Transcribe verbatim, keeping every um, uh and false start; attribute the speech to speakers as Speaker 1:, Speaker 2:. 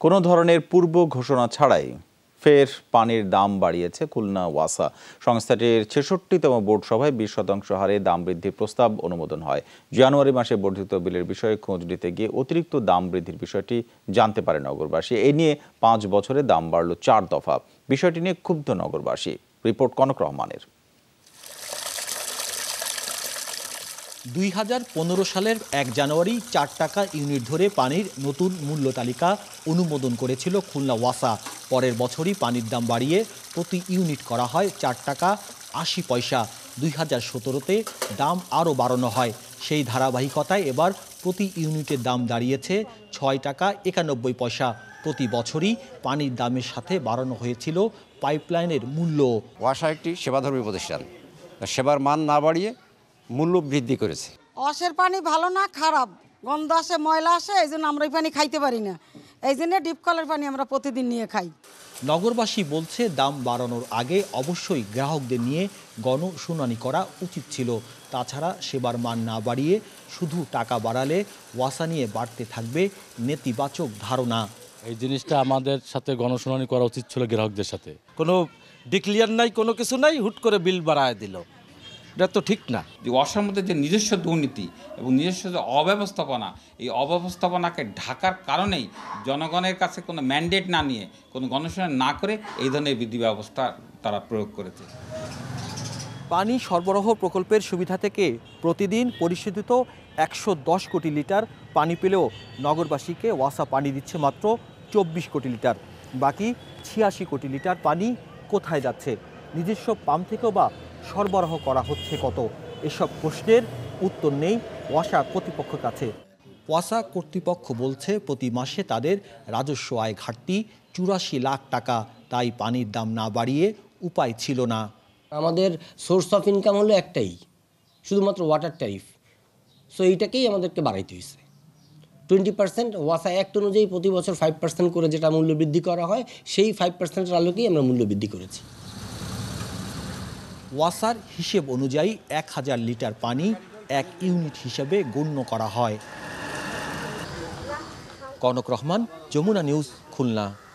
Speaker 1: কোনো ধরনের পূর্ব ঘোষণা ছাড়াই ফের পানির দাম বাড়িয়েছে খুলনা ওয়াসা। সংস্থাটির ছেষট্টিতম বোর্ড সভায় বিশ শতাংশ হারে দাম বৃদ্ধির প্রস্তাব অনুমোদন হয়। জানুয়ারি মাসে বর্ধিত বিলের বিষয়ে খোঁজ নিতে গিয়ে অতিরিক্ত দাম বৃদ্ধির বিষয়টি জানতে পারে নগরবাসী। এ নিয়ে পাঁচ বছরে দাম বাড়ল চার দফা। বিষয়টি নিয়ে ক্ষুব্ধ নগরবাসী। রিপোর্ট কনক রহমানের।
Speaker 2: দুই হাজার পনেরো সালের এক জানুয়ারি চার টাকা ইউনিট ধরে পানির নতুন মূল্য তালিকা অনুমোদন করেছিল খুলনা ওয়াসা। পরের বছরই পানির দাম বাড়িয়ে প্রতি ইউনিট করা হয় চার টাকা আশি পয়সা। দুই হাজার সতেরোতে দাম আরও বাড়ানো হয়। সেই ধারাবাহিকতায় এবার প্রতি ইউনিটের দাম দাঁড়িয়েছে ছয় টাকা একানব্বই পয়সা। প্রতি বছরই পানির দামের সাথে বাড়ানো হয়েছিল পাইপলাইনের মূল্য।
Speaker 3: ওয়াসা একটি সেবাধর্মী প্রতিষ্ঠান, সেবার মান না বাড়িয়ে মূল্য বৃদ্ধি করেছে।
Speaker 4: ওয়াশের পানি ভালো না, খারাপ, গন্ধ আসে, ময়লা আসে, এই জন্য আমরা এই পানি খাইতে পারি না। এই জন্য ডিপ কলের পানি আমরা প্রতিদিন নিয়ে খাই।
Speaker 2: নগরবাসী বলছে দাম বাড়ানোর আগে অবশ্যই গ্রাহকদের নিয়ে গণশুনানি করা উচিত ছিল। তাছাড়া সেবার মান না বাড়িয়ে শুধু টাকা বাড়ালে ওয়াসা নিয়ে বাড়তে থাকবে নেতিবাচক ধারণা।
Speaker 5: এই জিনিসটা আমাদের সাথে গণশুনানি করা উচিত ছিল গ্রাহকদের সাথে। কোনো ডিক্লিয়ার নাই, কোনো কিছু নাই, হুট করে বিল বাড়ায় দিল, এটা তো ঠিক না।
Speaker 6: যে ওয়াসার মধ্যে যে নিজস্ব দুর্নীতি এবং নিজস্ব যে অব্যবস্থাপনা, এই অব্যবস্থাপনাকে ঢাকার কারণেই জনগণের কাছে কোনো ম্যান্ডেট না নিয়ে, কোনো গণশুনানি না করে এই ধরনের বিধি ব্যবস্থা তারা প্রয়োগ করেছে।
Speaker 2: পানি সরবরাহ প্রকল্পের সুবিধা থেকে প্রতিদিন পরিশোধিত একশো দশ কোটি লিটার পানি পেলেও নগরবাসীকে ওয়াসা পানি দিচ্ছে মাত্র চব্বিশ কোটি লিটার। বাকি ছিয়াশি কোটি লিটার পানি কোথায় যাচ্ছে? নিজস্ব পাম্প থেকেও বা সরবরাহ করা হচ্ছে কত? এসব প্রশ্নের উত্তর নেই ওয়াসা কর্তৃপক্ষের কাছে। ওয়াসা কর্তৃপক্ষ বলছে প্রতি মাসে তাদের রাজস্ব আয় ঘাটতি চুরাশি লাখ টাকা। তাই পানির দাম না বাড়িয়ে উপায় ছিল না।
Speaker 7: আমাদের সোর্স অফ ইনকাম হলো একটাই, শুধুমাত্র ওয়াটার ট্যারিফ। সো এইটাকেই আমাদেরকে বাড়াইতে হয়েছে। টোয়েন্টি পার্সেন্ট ওয়াসা অ্যাক্ট অনুযায়ী প্রতি বছর ফাইভ পার্সেন্ট করে যেটা মূল্য বৃদ্ধি করা হয়, সেই ফাইভ পার্সেন্টের আলোকেই আমরা মূল্য বৃদ্ধি করেছি।
Speaker 2: ওয়াসার হিসেব অনুযায়ী এক হাজার লিটার পানি এক ইউনিট হিসেবে গণ্য করা হয়। কনক রহমান, যমুনা নিউজ, খুলনা।